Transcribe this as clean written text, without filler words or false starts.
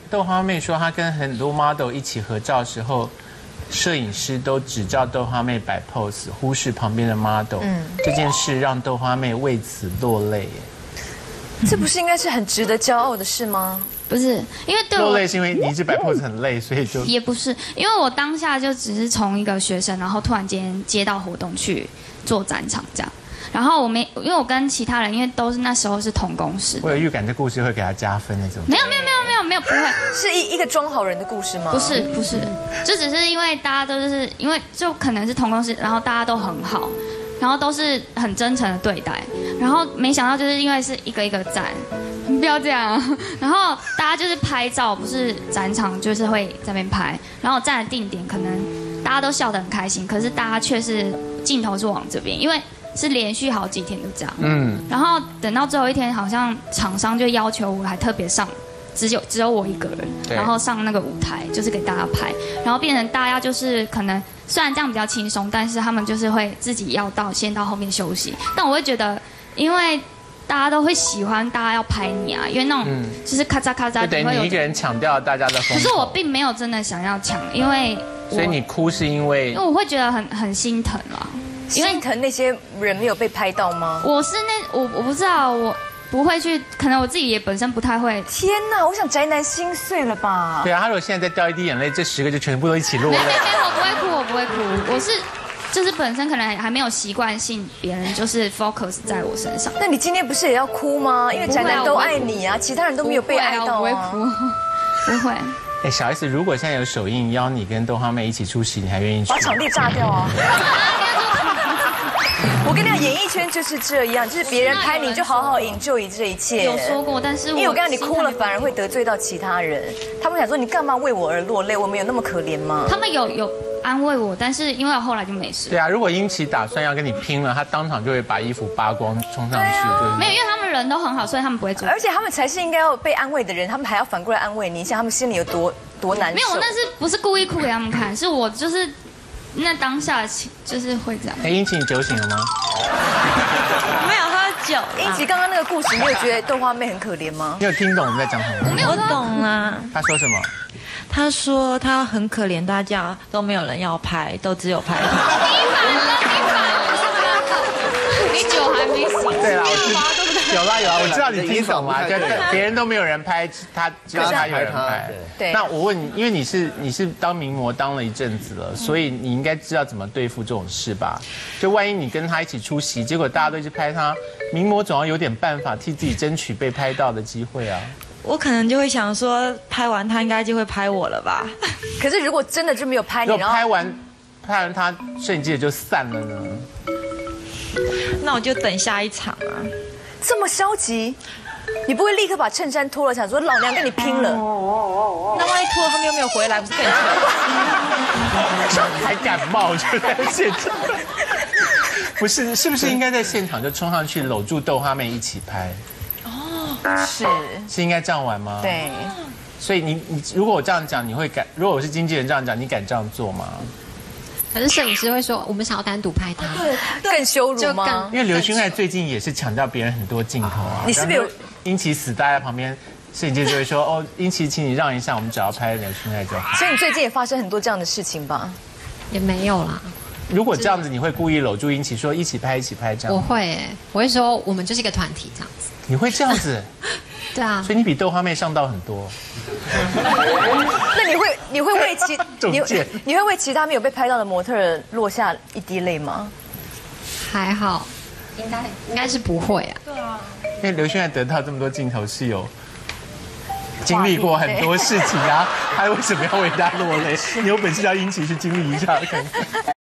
豆花妹说，她跟很多 model 一起合照的时候，摄影师都只照豆花妹摆 pose， 忽视旁边的 model。这件事让豆花妹为此落泪。 这不是应该是很值得骄傲的事吗？ 不是，因为对我落泪是因为你一直摆 pose 很累，所以就也不是，因为我当下就只是从一个学生，然后突然间接到活动去做展场这样。然后因为我跟其他人，因为都是那时候是同公司， 我有预感这故事会给他加分那种。 没有，不会， 是一个装好人的故事吗？ 不是，就只是因为大家都是因为就可能是同公司，然后大家都很好，然后都是很真诚的对待，然后没想到就是因为是一个一个站，不要这样，然后大家就是拍照，不是展场就是会在那边拍，然后站的定点可能大家都笑得很开心，可是大家却是镜头是往这边，因为。是连续好几天都这样，然后等到最后一天，好像厂商就要求我还特别上，只有我一个人，然后上那个舞台就是给大家拍，然后变成大家就是可能虽然这样比较轻松，但是他们就是会自己要先到后面休息，但我会觉得，因为大家都会喜欢大家要拍你啊，因为那种就是咔嚓咔嚓， 对，你一个人抢掉大家的风头。 可是我并没有真的想要抢，因为所以你哭是因为我会觉得很心疼啦。 心疼那些人没有被拍到吗？ 我不知道，我不会去，可能我自己也本身不太会。 天哪，我想宅男心碎了吧？ 对啊，他如果现在再掉一滴眼泪，这10个就全部都一起落泪。 没，我不会哭，我是就是本身可能还没有习惯性别人就是 focus 在我身上。 那你今天不是也要哭吗？因为宅男都爱你啊，其他人都没有被爱到啊。 不会哭，不会。 哎，小 S， 如果现在有首映邀你跟豆花妹一起出席，你还愿意去？ 把场地炸掉啊！我跟你讲，演艺圈就是这样，就是别人拍你就好好enjoy这一切。 有说过，但是因为我跟你讲，你哭了反而会得罪到其他人，他们想说你干嘛为我而落泪？我们有那么可怜吗？ 他们有安慰我，但是因为我后来就没事。 对啊，如果英琦打算要跟你拼了，他当场就会把衣服扒光冲上去，对不对？ 没有，因为他们人都很好，所以他们不会做。 而且他们才是应该要被安慰的人，他们还要反过来安慰你，像他们心里有多难受。 没有，那不是故意哭给他们看，是我就是那当下就是会这样。 哎，英琦，你酒醒了吗？ 没有喝酒。 英琦刚刚那个故事，你有觉得豆花妹很可怜吗？ 你有听懂我们在讲什么吗？ 我懂啦。 他说什么？ 他说他很可怜，大家都没有人要拍，都只有拍他。 你反了，你酒还没醒。 对啦，有啦，我知道你听懂了，就别人都没有人拍，他只有他有人拍。 对。 那我问你，因为你是当名模当了一阵子了，所以你应该知道怎么对付这种事吧？就万一你跟他一起出席，结果大家都一直拍他，名模总要有点办法替自己争取被拍到的机会啊。 我可能就会想说，拍完他应该就会拍我了吧？ 可是如果真的就没有拍你， 如果拍完他，摄影机也就散了呢？ 那我就等下一场啊。 这么消极，你不会立刻把衬衫脱了，想说老娘跟你拼了？ 那万一脱了他们又没有回来，不是更惨？ 还感冒就在现场？不是，是不是应该在现场就冲上去搂住豆花妹一起拍？是应该这样玩吗？ 对。 所以你如果我这样讲，你会敢？如果我是经纪人这样讲，你敢这样做吗？ 可是摄影师会说，我们想要单独拍他， 更羞辱吗？ 因为刘薰爱最近也是抢掉别人很多镜头啊。 你是不是有英琦死待在旁边？摄影机就会说：“哦，英琦，请你让一下，我们只要拍刘薰爱就好。” 所以你最近也发生很多这样的事情吧？ 也没有啦。 如果这样子，你会故意搂住英琦说一起拍这样？ 我会我会说我们就是一个团体这样子。 你会这样子？ 对啊。 所以你比豆花妹上道很多。 那你会为其他没有被拍到的模特落下一滴泪吗？ 还好，应该是不会啊。 对啊。 因为刘薰爱得到这么多镜头是有经历过很多事情啊，他为什么要为他落泪？你有本事叫英琦去经历一下看看。